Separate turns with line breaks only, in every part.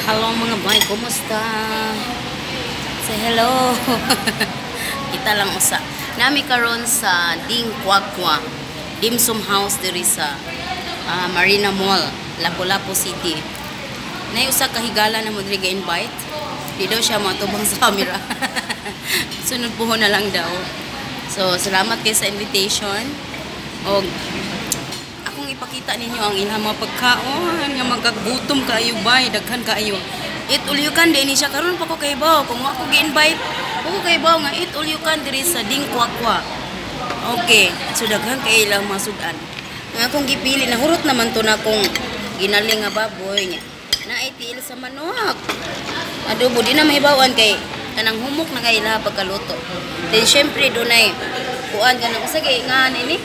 Hello mga boy, kumusta? Say hello. Kita lang usa. Nami karon sa Ding Kwakwa Dim Sum House diri sa Marina Mall, Lapu-Lapu City. Nay usa ka higala na mo diri ga-invite. Di daw siya matubang sa camera. Sunod puhon na lang daw. So, salamat kay sa invitation. Og akong ipakita ninyo ang ilang mga pagkaon nga magagutom kaayo bay, daghan kaayo. Eat all you can din siya karon pa ko kay baw kung ako gi-invite. Ako kay baw nga eat all you can diri sa Ding Kwakwa. Okay, so daghan kay ilang masudan. Nga akong gipili na hurot naman to na kung ginaling nga baboy nya. Naay tiil sa manok. Adobo di na mahibawan kay kanang humok na kay ila pagkaluto. Then syempre dunay kuan kanang usa kay nga nini.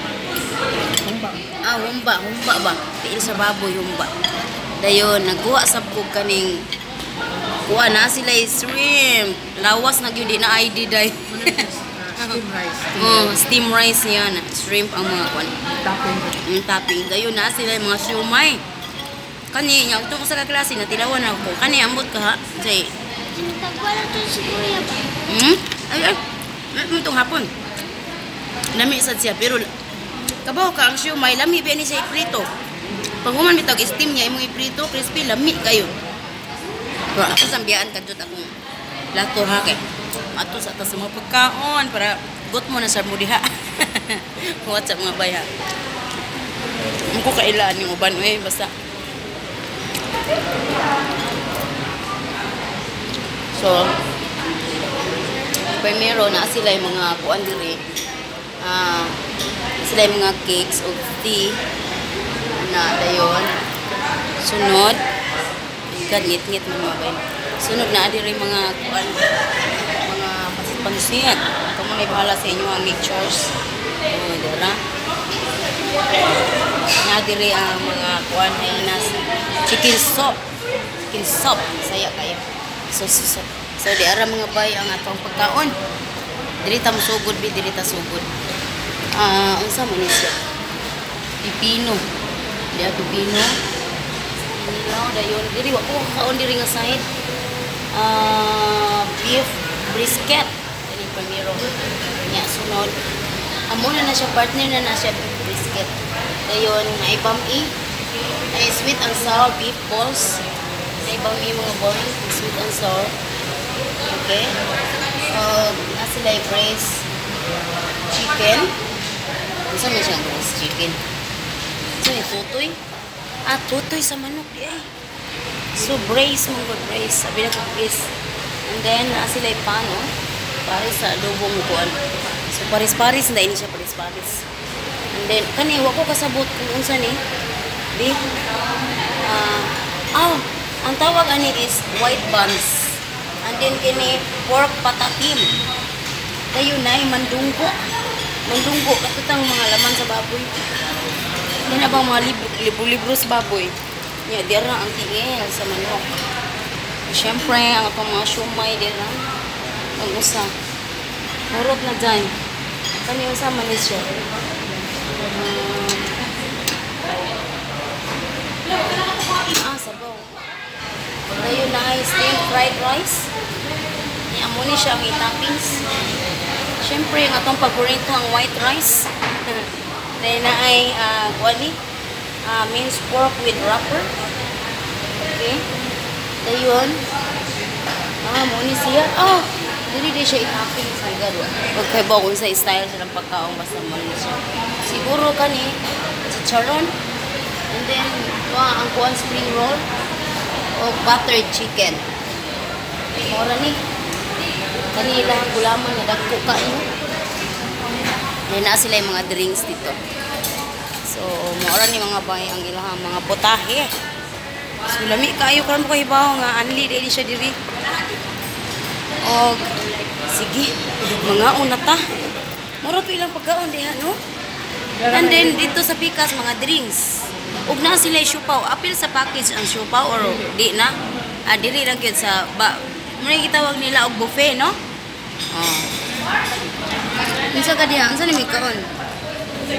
Humba ba? Tiil sa baboy, humba. Dayon, nagkuha sa pug kaning kuha na sila shrimp. Lawas na gyud na ID day.
Steam rice.
Steam rice yan. Shrimp ang mga kuan. Topping. Dayon na sila yung mga siumay. Kani, yung itong sa kaklase, natilawan ako. Kani, ambot ka ha? Say.
Tagwala to si Kuya ba?
Ay, itong hapon. Lami sad siya, pero kabaw ka ang siumay, lami ba ni siya iprito. Pag human bitag steam niya, imong iprito, crispy, lami kayo. Pero ako sambiyaan ka dyan akong lato ha kay. Ato sa atas mga pagkaon, para gut mo na sa mudiha. What's up mga baya? Ang ko kailan yung uban, basta. So, primero na sila yung mga kuan diri. Sila yung mga cakes o tea na dayon. Sunod, ngit-ngit mga bay. Sunod na diri mga kuan, mga pansit. Kamo na bahala sa inyo ang mixtures. Dira. Na diri ang mga kuan ay nas chicken soup. Chicken soup, saya kayo. So di ara mga bay ang atong pagkaon. Diri ta musugod bi diri ta sugod. Unsa man ni siya? Pipino. Dia pipino. Nilaw dayon diri wa ko kaon diri nga side. Beef brisket. Dili primero. Nya sunod. Amo na siya partner na siya beef brisket. Dayon ay bami. Ay sweet and sour beef balls. Ay bami mga boy, sweet and sour. Okay. Nasa like braised chicken. Isa man siyang braised chicken. So, tutoy. Tutoy sa manok di ay. So, braised mong good braised. Sabi na ko braised. And then, nasa like pano. Paris sa adobong kuan. So, paris-paris. Hindi siya paris-paris. And then, kani, wako kasabot kung unsa ni. Di? Ang tawag ani is white buns. And then kini pork patatim. Kayo na mandunggo. Mandunggo katutang mga laman sa baboy. Yan na bang mga libro sa baboy. Nya dira ang tingel sa manok. Siyempre ang atong mga siumay dira. Ang usa. Murot na dyan. Kani usa man ni siya. Sabaw. Dayon na ay steamed fried rice. Amo ni siya ang toppings. Siyempre, ang atong paborito ang white rice. Dayon na ay minced pork with wrapper. Okay. Dayon. Amo ni siya. Dili siya i-topping sa garo. Okay ba kung sa style siya ng pagkaong basta mo siya. Siguro kani chicharon. And then, ang kuan spring roll o buttered chicken. Mora ni. Kanila ang gulaman na dagko kayo. Yan na sila yung mga drinks dito. So, mora ni mga bay ang ilang mga potahe. So, lami kayo karon mo kahibaw nga anli dili siya diri. Og sige, mga unata. Mora to ilang pagkaon diha, no? And then dito sa pikas mga drinks. Ug na sila siupaw, apil sa package ang siupaw or di na. Dili lang gyud sa muna gitawag nila og buffet, no? Unsa ka diha? Unsa ni kaon?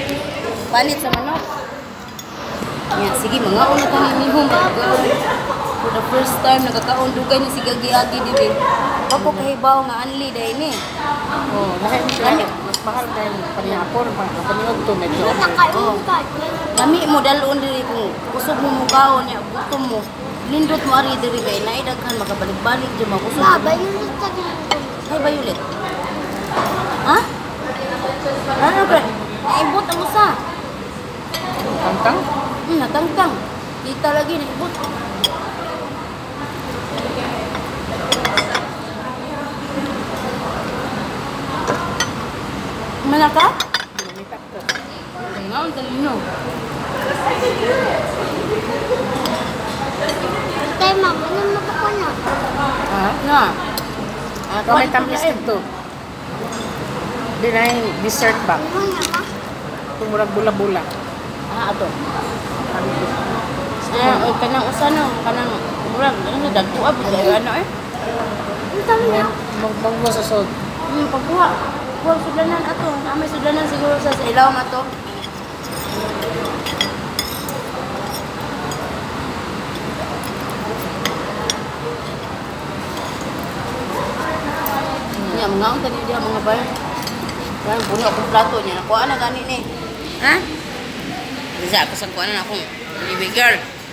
Panit sa manok. Sige, mga una pa ni home. For the first time, nagkakaon dugay ni si Gagi-agi dili. Ako kahibaw nga anli dahil ni.
Oh, lahat mas mahal dahil panihapon, paniod to medyo.
Nakaroon ka.
Nami mo dalon diri kung kusog mo mukaon niya, gutom mo. Lindot mo ari diri kay naidaghan makabalik-balik di mo kusog.
Baba yung nagtagin.
Ay Violet. Ha? Ano ba? Naibot ang usa.
Tangtang?
Natangtang. Kita lagi naibot. Mana ka?
Lumitak to.
Ngaon talino.
Tay, mama, ano makapana?
Ha?
Na.
Ito may tamis to. Di na yung dessert ba?
Ano niya ka?
Tumurag bula-bula.
Ato. O kanang usa no, kanang murag ano dagko ab ano eh.
Ang dami niya.
Magbango sa sod.
Pagkuha. Kuha sudlanan ato. May sudlanan siguro sa ilaw ato. Niya mga ang tani dia mga bay. Kaya puno akong plato niya. Nakuha na gani ni. Ha? Bisa ako sa kuha na akong baby girl.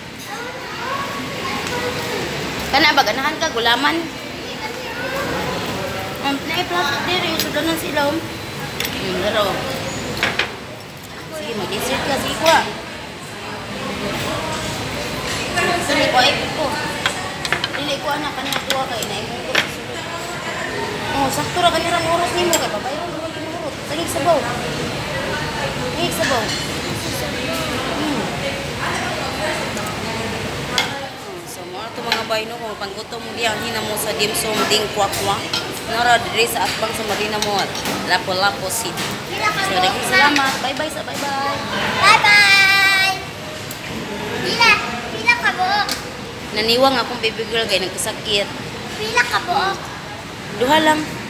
Kana ba ganahan ka gulaman? Nai-plato diri sudlanan sa ilaw. Daro. Sige, mag-dessert ka. Sige, kuha. Sige, kuha ipit ko. Dili ko anak, kanina kuha kay naimukot. Oh, sakto ra kanirang oras nimo kay babayran mo kay urot. Sagig sabaw. Sagig sabaw. So, mga ito mga bayno kung panggutom mo diyan hinamo sa dimsum ding kwakwa. Nara diri sa atbang sa Marina Mall, Lapu-Lapu City. So, daghang salamat. Bye-bye sa bye-bye.
Bye-bye! Pila ka buok.
Naniwang akong baby girl kay nagkasakit.
Pila ka buok.
Duha lang.